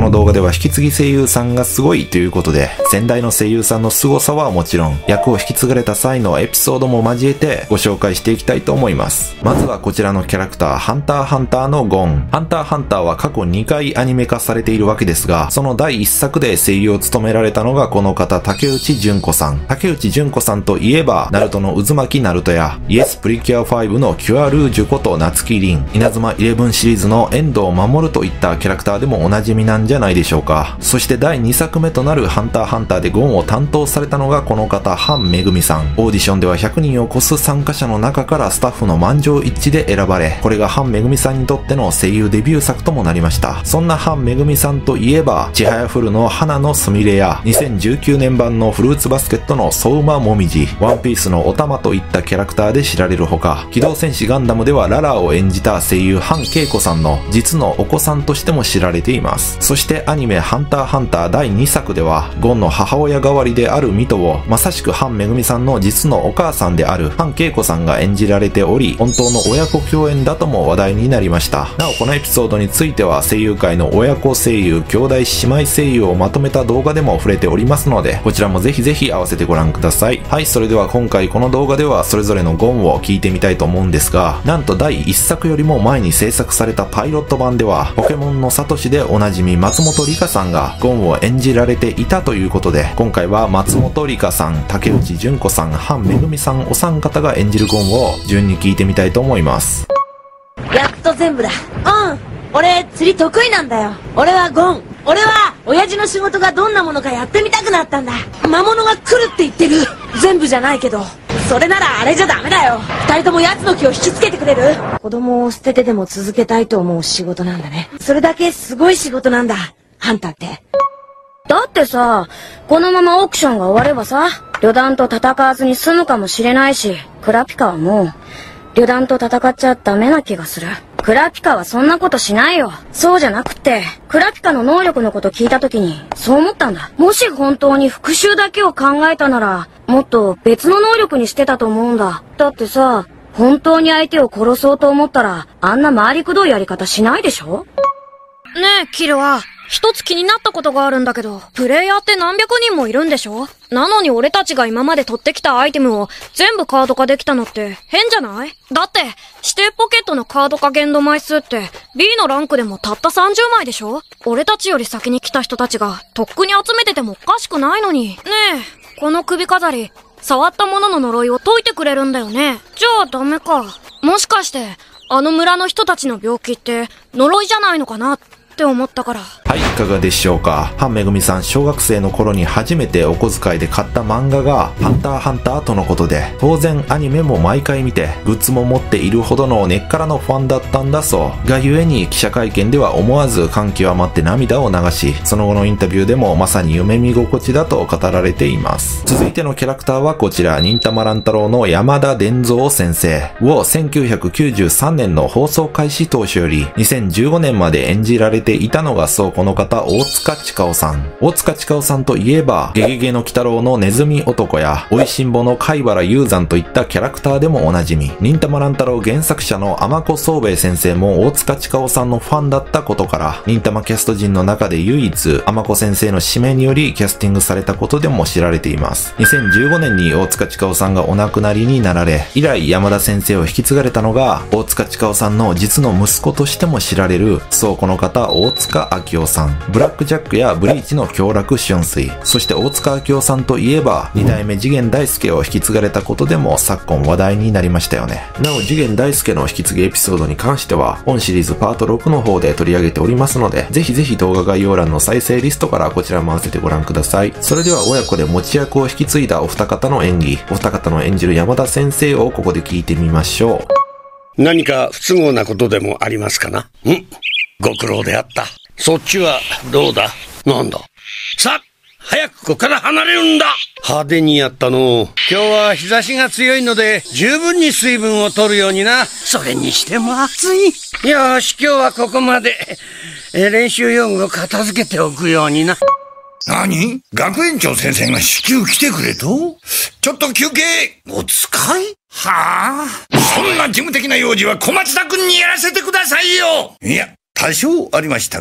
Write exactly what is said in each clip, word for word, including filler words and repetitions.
の動画では引き継ぎ声優さんがすごいということで、先代の声優さんの凄さはもちろん、役を引き継がれた際のエピソードも交えてご紹介していきたいと思います。まずはこちらのキャラクター、ハンターハンターのゴン。ハンターハンターは過去にかいアニメ化されているわけですが、そのだいいっさくで声優を務められたのがこの方、竹内純子さん。竹内純子さんといえば、ナルトの渦巻きナルトや、イエスプリキュアファイブのキュアルージュこと夏木凛、稲妻イレブンシリーズの遠藤守といったキャラクターでもおなじみなんじゃないでしょうか。そしてだいにさくめとなるハンターハンターでゴンを担当されたのがこの方、ハンめぐみさん。オーディションではひゃくにんを超す参加者の中からスタッフの満場一致で選ばれ、これがハンめぐみさんにとっての声優デビュー作ともなりました。そんなハンめぐみさんといえば、ちはやふるの花のすみれや、にせんじゅうきゅうねん版のフルーツバスケットの相馬もみじ、ワンピースのおたまといったキャラクターで知られるほか、機動戦士ガンダムではララを演じた声優ハンケイコさんの実のお子さんとしても知られています。そしてアニメハンターハンターだいにさくでは、ゴンの母親代わりであるミトを、まさしくハンめぐみさんの実のお母さんであるハンケイコさんが演じられており、本当の親子共演だとも話題になりました。なおこのエピソードについては声優界の親子声優、兄弟姉妹声優をまとめた動画でも触れておりますので、こちらもぜひぜひ合わせてご覧ください。はい、それでは今回この動画ではそれぞれのゴンを聞いてみたいと思うんですが、なんとだいいっさくよりも前に制作されたパイロット版では、ポケモンのサトシでおなじみ松本梨香さんがゴンを演じられていたということで、今回は松本梨香さん、竹内純子さん、ハンめぐみさんお三方が演じるゴンを順に聞いてみたいと思います。 やっと全部だ。うん。俺、釣り得意なんだよ。俺はゴン。俺は、親父の仕事がどんなものかやってみたくなったんだ。魔物が来るって言ってる。全部じゃないけど。それならあれじゃダメだよ。二人とも奴の気を引きつけてくれる？子供を捨ててでも続けたいと思う仕事なんだね。それだけすごい仕事なんだ。ハンターって。 だってさ、このままオークションが終わればさ、旅団と戦わずに済むかもしれないし、クラピカはもう、旅団と戦っちゃダメな気がする。クラピカはそんなことしないよ。そうじゃなくって、クラピカの能力のこと聞いた時に、そう思ったんだ。もし本当に復讐だけを考えたなら、もっと別の能力にしてたと思うんだ。だってさ、本当に相手を殺そうと思ったら、あんな回りくどいやり方しないでしょ？ねえ、キルは、一つ気になったことがあるんだけど、プレイヤーって何百人もいるんでしょ？なのに俺たちが今まで取ってきたアイテムを全部カード化できたのって変じゃない？だって、指定ポケットのカード化限度枚数って ビー のランクでもたったさんじゅうまいでしょ？俺たちより先に来た人たちがとっくに集めててもおかしくないのに。ねえ、この首飾り、触ったものの呪いを解いてくれるんだよね。じゃあダメか。もしかして、あの村の人たちの病気って呪いじゃないのかなって思ったから。 はい、いかがでしょうか。ハンめぐみさん、小学生の頃に初めてお小遣いで買った漫画がハンターハンターとのことで、当然アニメも毎回見てグッズも持っているほどの根っからのファンだったんだそうがゆえに、記者会見では思わず感極まって涙を流し、その後のインタビューでもまさに夢見心地だと語られています。続いてのキャラクターはこちら、忍たま乱太郎の山田伝蔵先生をせんきゅうひゃくきゅうじゅうさんねんの放送開始当初よりにせんじゅうごねんまで演じられていたのが、そうこの方、大塚千佳夫さん。大塚千佳夫さんといえば、ゲゲゲの鬼太郎のネズミ男や、おいしんぼの貝原雄山といったキャラクターでもおなじみ。忍たま乱太郎原作者の天子宗兵衛先生も大塚千佳夫さんのファンだったことから、忍たまキャスト陣の中で唯一、天子先生の指名によりキャスティングされたことでも知られています。にせんじゅうごねんに大塚千佳夫さんがお亡くなりになられ、以来山田先生を引き継がれたのが、大塚千佳夫さんの実の息子としても知られる、そうこの方、大塚明夫さん。ブラックジャックやブリーチの凶楽春水。そして大塚明夫さんといえば、二代目次元大介を引き継がれたことでも昨今話題になりましたよね。なお次元大介の引き継ぎエピソードに関しては、本シリーズパートろくの方で取り上げておりますので、ぜひぜひ動画概要欄の再生リストからこちらも合わせてご覧ください。それでは親子で持ち役を引き継いだお二方の演技、お二方の演じる山田先生をここで聞いてみましょう。何か不都合なことでもありますかな？ん？ご苦労であった。そっちはどうだ？なんだ？さあ、早くここから離れるんだ！派手にやったの。今日は日差しが強いので、十分に水分を取るようにな。それにしても暑い。よし、今日はここまで。え練習用具を片付けておくようにな。 何？学園長先生が至急来てくれと？ちょっと休憩！お使い？はあ？そんな事務的な用事は小松田君にやらせてくださいよ！いや、多少ありましたが、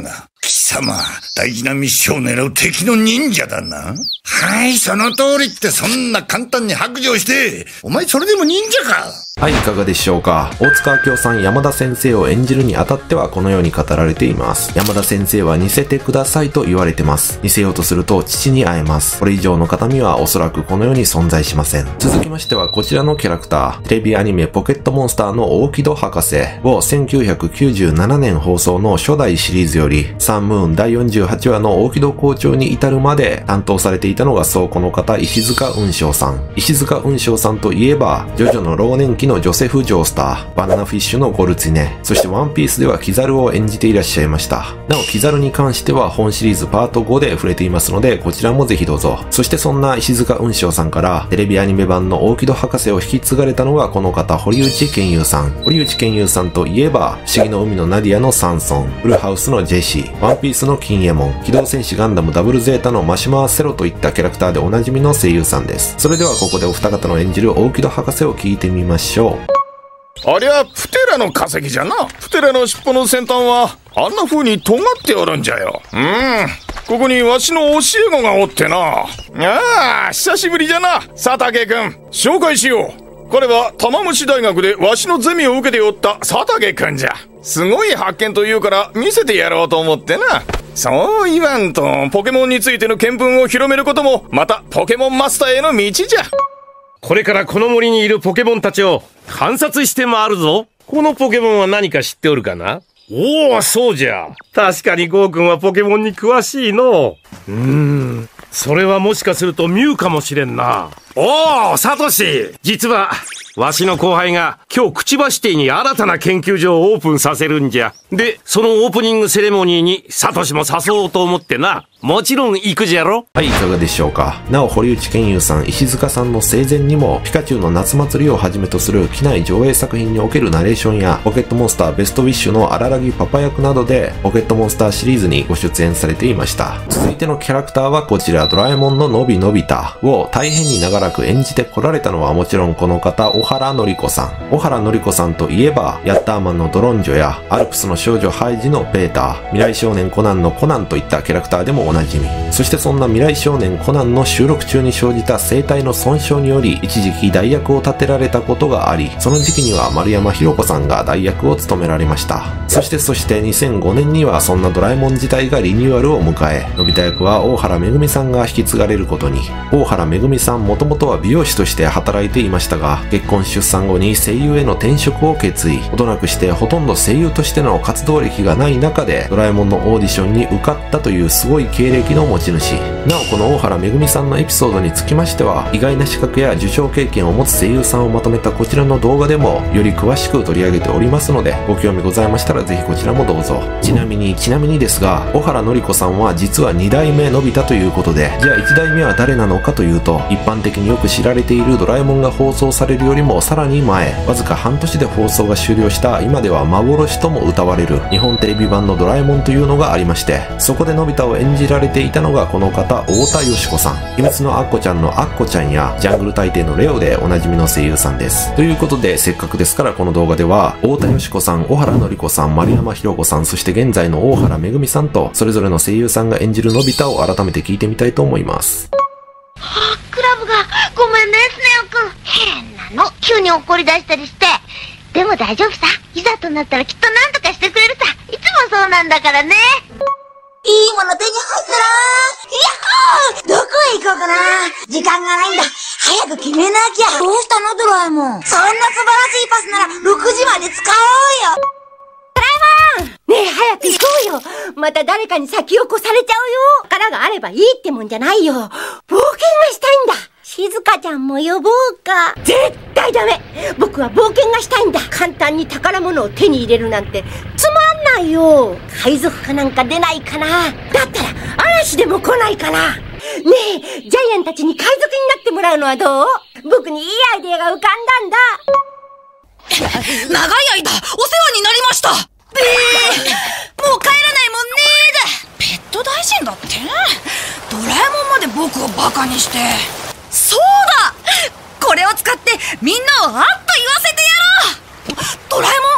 貴様、大事なミッションを狙う敵の忍者だな。はい、その通りって、そんな簡単に白状して、お前それでも忍者か。 はい、いかがでしょうか。大塚明夫さん、山田先生を演じるにあたってはこのように語られています。山田先生は似せてくださいと言われてます。似せようとすると父に会えます。これ以上の形見はおそらくこの世に存在しません。続きましてはこちらのキャラクター、テレビアニメポケットモンスターの大木戸博士をせんきゅうひゃくきゅうじゅうななねん放送の初代シリーズよりサンムーンだいよんじゅうはちわの大木戸校長に至るまで担当されていたのがそうこの方、石塚雲翔さん。石塚雲翔さんといえば、ジョジョの老年期のジョセフ・ジョースター、バナナフィッシュのゴルツィネ、そしてワンピースではキザルを演じていらっしゃいました。なお、キザルに関しては本シリーズパートごで触れていますので、こちらもぜひどうぞ。そしてそんな石塚雲翔さんからテレビアニメ版の大木戸博士を引き継がれたのがこの方、堀内健雄さん。堀内健雄さんといえば、不思議の海のナディアのサンソン、フルハウスのジェシー、ワンピースの金右衛門、機動戦士ガンダムダブルゼータのマシュマーセロといったキャラクターでおなじみの声優さんです。それではここでお二方の演じる大木戸博士を聞いてみましょう。 ありゃ、プテラの化石じゃな。プテラの尻尾の先端は、あんな風に尖っておるんじゃよ。うん。ここにわしの教え子がおってな。ああ、久しぶりじゃな、佐竹くん。紹介しよう。彼は玉虫大学でわしのゼミを受けておった佐竹くんじゃ。すごい発見と言うから見せてやろうと思ってな。そう言わんと、ポケモンについての見聞を広めることも、またポケモンマスターへの道じゃ。 これからこの森にいるポケモンたちを観察して回るぞ。このポケモンは何か知っておるかな？おお、そうじゃ。確かにゴーくんはポケモンに詳しいの。うーん、それはもしかするとミュウかもしれんな。おお、サトシ。実は、わしの後輩が今日クチバシティに新たな研究所をオープンさせるんじゃ。で、そのオープニングセレモニーにサトシも誘おうと思ってな。もちろん行くじゃろ。 はい、いかがでしょうか。なお、堀内健雄さん、石塚さんの生前にも、ピカチュウの夏祭りをはじめとする機内上映作品におけるナレーションや、ポケットモンスターベストウィッシュの荒木パパ役などで、ポケットモンスターシリーズにご出演されていました。続いてのキャラクターはこちら、ドラえもんののびのび太を大変に長らく演じてこられたのはもちろんこの方、小原紀子さん。小原紀子さんといえば、ヤッターマンのドロンジョや、アルプスの少女ハイジのペーター、未来少年コナンのコナンといったキャラクターでもおなじみ。そしてそんな未来少年コナンの収録中に生じた声帯の損傷により一時期代役を立てられたことがあり、その時期には丸山ひろ子さんが代役を務められました。そしてそしてにせんごねんにはそんなドラえもん自体がリニューアルを迎え、のび太役は大原めぐみさんが引き継がれることに。大原めぐみさんもともとは美容師として働いていましたが、結婚出産後に声優への転職を決意。ほどなくしてほとんど声優としての活動歴がない中でドラえもんのオーディションに受かったというすごい経歴の持ち主。なおこの大原めぐみさんのエピソードにつきましては、意外な資格や受賞経験を持つ声優さんをまとめたこちらの動画でもより詳しく取り上げておりますので、ご興味ございましたらぜひこちらもどうぞ。ちなみにちなみにですが、小原紀子さんは実はにだいめのび太ということで、じゃあいちだいめは誰なのかというと、一般的によく知られているドラえもんが放送されるよりもさらに前、わずか半年で放送が終了した今では幻とも謳われる日本テレビ版のドラえもんというのがありまして、そこでのび太を演じられていたのがこの方、太田よし子さん。秘密のアッコちゃんのアッコちゃんやジャングル大帝のレオでおなじみの声優さんです。ということで、せっかくですからこの動画では太田よし子さん、小原紀子さん、丸山ひろ子さん、そして現在の大原めぐみさんとそれぞれの声優さんが演じるのび太を改めて聞いてみたいと思います。 はあ、クラブがごめんねスネ夫くん。変なの、急に怒り出したりして。でも大丈夫さ、いざとなったらきっと何とかしてくれるさ。いつもそうなんだからね。 いいもの手に入ったな。やっほー、どこへ行こうかな。時間がないんだ。早く決めなきゃ。どうしたのドラえもん。そんな素晴らしいパスならろくじまで使おうよ。 ねえ、早く行こうよ。また誰かに先を越されちゃうよ。力があればいいってもんじゃないよ。冒険がしたいんだ。静香ちゃんも呼ぼうか。絶対ダメ。僕は冒険がしたいんだ。簡単に宝物を手に入れるなんてつまんないよ。海賊かなんか出ないかな。だったら嵐でも来ないかな。ねえ、ジャイアンたちに海賊になってもらうのはどう？僕にいいアイデアが浮かんだんだ。 長い間お世話になりました。えー、もう帰らないもんねーだ。ペット大臣だって？ドラえもんまで僕をバカにして。そうだ、これを使ってみんなをあっと言わせてやろう。ドラえもん、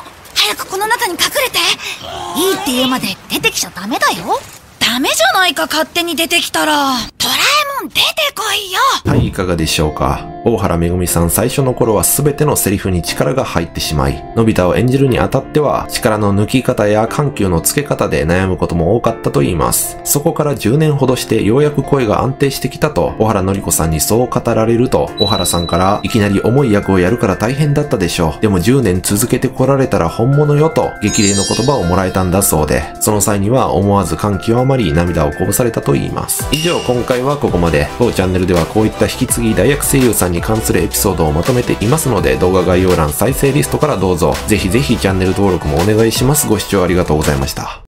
早くこの中に隠れて。いいって言うまで出てきちゃダメだよ。ダメじゃないか、勝手に出てきたら。ドラえもん出てこいよ。 はい、いかがでしょうか。大原めぐみさん最初の頃は全てのセリフに力が入ってしまい、のび太を演じるにあたっては力の抜き方や緩急のつけ方で悩むことも多かったと言います。そこからじゅうねんほどしてようやく声が安定してきたと小原紀子さんにそう語られると、小原さんからいきなり重い役をやるから大変だったでしょう。でもじゅうねん続けてこられたら本物よと激励の言葉をもらえたんだそうで、その際には思わず感極まり涙をこぼされたと言います。以上、今回はここまで。当チャンネルではこういった引き継ぎ代役声優さんに関するエピソードをまとめていますので、動画概要欄再生リストからどうぞ。ぜひぜひチャンネル登録もお願いします。ご視聴ありがとうございました。